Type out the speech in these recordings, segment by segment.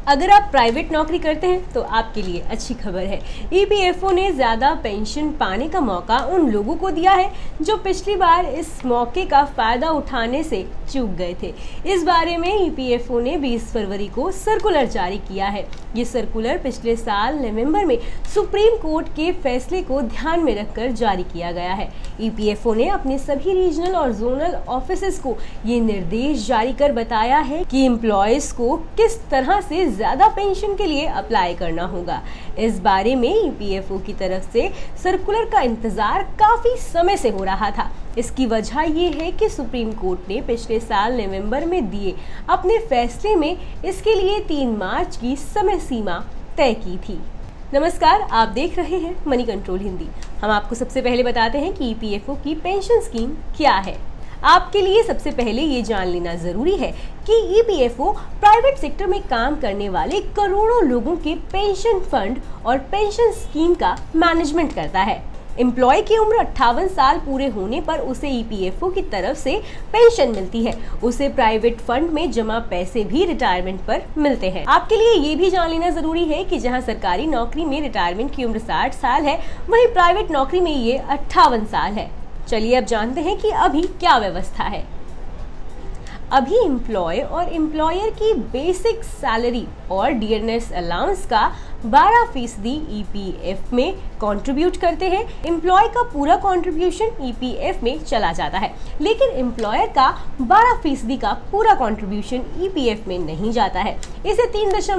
अगर आप प्राइवेट नौकरी करते हैं तो आपके लिए अच्छी खबर है। ईपीएफओ ने ज़्यादा पेंशन पाने का मौका उन लोगों को दिया है जो पिछली बार इस मौके का फ़ायदा उठाने से चूक गए थे। इस बारे में ईपीएफओ ने 20 फरवरी को सर्कुलर जारी किया है। ये सर्कुलर पिछले साल नवंबर में सुप्रीम कोर्ट के फैसले को ध्यान में रखकर जारी किया गया है। ईपीएफओ ने अपने सभी रीजनल और जोनल ऑफिसेस को ये निर्देश जारी कर बताया है कि एम्प्लॉयज को किस तरह से ज्यादा पेंशन के लिए अप्लाई करना होगा। इस बारे में ईपीएफओ की तरफ से सर्कुलर का इंतजार काफी समय से हो रहा था। इसकी वजह ये है कि सुप्रीम कोर्ट ने पिछले साल नवंबर में दिए अपने फैसले में इसके लिए 3 मार्च की समय सीमा तय की थी। नमस्कार, आप देख रहे हैं मनी कंट्रोल हिंदी। हम आपको सबसे पहले बताते हैं कि ईपीएफओ की पेंशन स्कीम क्या है। आपके लिए सबसे पहले ये जान लेना जरूरी है कि ईपीएफओ प्राइवेट सेक्टर में काम करने वाले करोड़ों लोगों के पेंशन फंड और पेंशन स्कीम का मैनेजमेंट करता है। एम्प्लॉय की उम्र 58 साल पूरे होने पर उसे ईपीएफओ की तरफ से पेंशन मिलती है। उसे प्राइवेट फंड में जमा पैसे भी रिटायरमेंट पर मिलते हैं। आपके लिए ये भी जान लेना जरूरी है कि जहां सरकारी नौकरी में रिटायरमेंट की उम्र 60 साल है, वहीं प्राइवेट नौकरी में ये 58 साल है। चलिए अब जानते हैं कि अभी क्या व्यवस्था है। अभी एम्प्लॉय और एम्प्लॉयर की बेसिक सैलरी और डियरनेस अलाउंस का 12% ईपीएफ में कंट्रीब्यूट करते हैं। एम्प्लॉय का पूरा कंट्रीब्यूशन ईपीएफ में चला जाता है, लेकिन एम्प्लॉयर का 12% का पूरा कंट्रीब्यूशन ईपीएफ में नहीं जाता है। इसे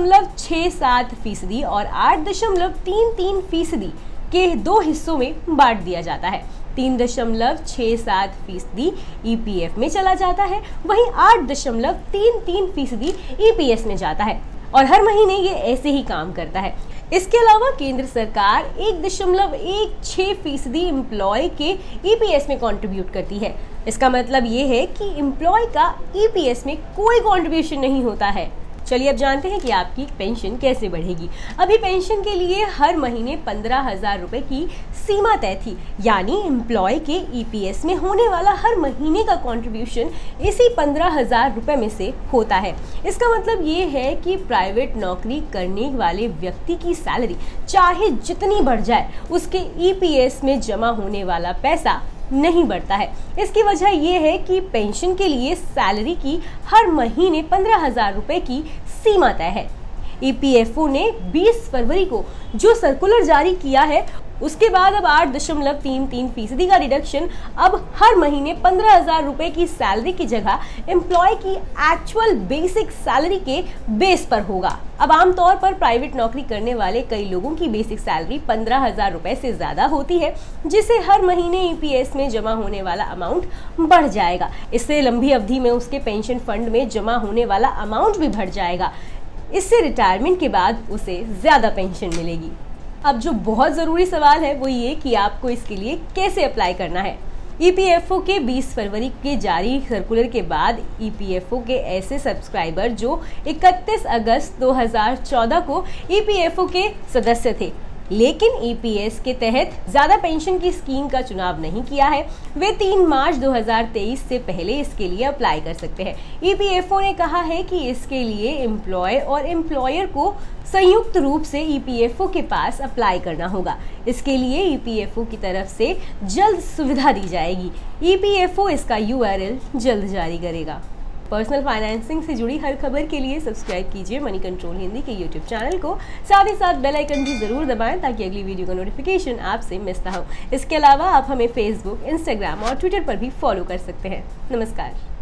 3.67% और 8.33% के 2 हिस्सों में बांट दिया जाता है। 3.67% ईपीएफ में चला जाता है, वहीं 8.33% ईपीएस में जाता है और हर महीने ये ऐसे ही काम करता है। इसके अलावा केंद्र सरकार 1.16% एम्प्लॉय के ईपीएस में कंट्रीब्यूट करती है। इसका मतलब ये है कि एम्प्लॉय का ईपीएस में कोई कंट्रीब्यूशन नहीं होता है। चलिए अब जानते हैं कि आपकी पेंशन कैसे बढ़ेगी। अभी पेंशन के लिए हर महीने 15,000 रुपए की सीमा तय थी, यानी एम्प्लॉय के ईपीएस में होने वाला हर महीने का कंट्रीब्यूशन इसी 15,000 रुपए में से होता है। इसका मतलब ये है कि प्राइवेट नौकरी करने वाले व्यक्ति की सैलरी चाहे जितनी बढ़ जाए, उसके ईपीएस में जमा होने वाला पैसा नहीं बढ़ता है। इसकी वजह यह है कि पेंशन के लिए सैलरी की हर महीने 15,000 रुपए की सीमा तय है। ईपीएफओ ने 20 फरवरी को जो सर्कुलर जारी किया है, उसके बाद अब 8.33% का रिडक्शन अब हर महीने 15,000 रुपए की सैलरी की जगह एम्प्लॉय की एक्चुअल बेसिक सैलरी के बेस पर होगा। अब आमतौर पर प्राइवेट नौकरी करने वाले कई लोगों की बेसिक सैलरी 15,000 रुपए से ज्यादा होती है, जिसे हर महीने ईपीएस में जमा होने वाला अमाउंट बढ़ जाएगा। इससे लंबी अवधि में उसके पेंशन फंड में जमा होने वाला अमाउंट भी बढ़ जाएगा। इससे रिटायरमेंट के बाद उसे ज्यादा पेंशन मिलेगी। अब जो बहुत ज़रूरी सवाल है वो ये कि आपको इसके लिए कैसे अप्लाई करना है। ईपीएफओ के 20 फरवरी के जारी सर्कुलर के बाद ईपीएफओ के ऐसे सब्सक्राइबर जो 31 अगस्त 2014 को ईपीएफओ के सदस्य थे, लेकिन ईपीएस के तहत ज्यादा पेंशन की स्कीम का चुनाव नहीं किया है, वे 3 मार्च 2023 से पहले इसके लिए अप्लाई कर सकते हैं। ईपीएफओ ने कहा है कि इसके लिए एम्प्लॉय और एम्प्लॉयर को संयुक्त रूप से ईपीएफओ के पास अप्लाई करना होगा। इसके लिए ईपीएफओ की तरफ से जल्द सुविधा दी जाएगी। ईपीएफओ इसका यूआरएल जल्द जारी करेगा। पर्सनल फाइनेंसिंग से जुड़ी हर खबर के लिए सब्सक्राइब कीजिए मनी कंट्रोल हिंदी के यूट्यूब चैनल को। साथ ही साथ बेल आइकन भी जरूर दबाएं ताकि अगली वीडियो का नोटिफिकेशन आपसे मिस ना हो। इसके अलावा आप हमें फेसबुक, इंस्टाग्राम और ट्विटर पर भी फॉलो कर सकते हैं। नमस्कार।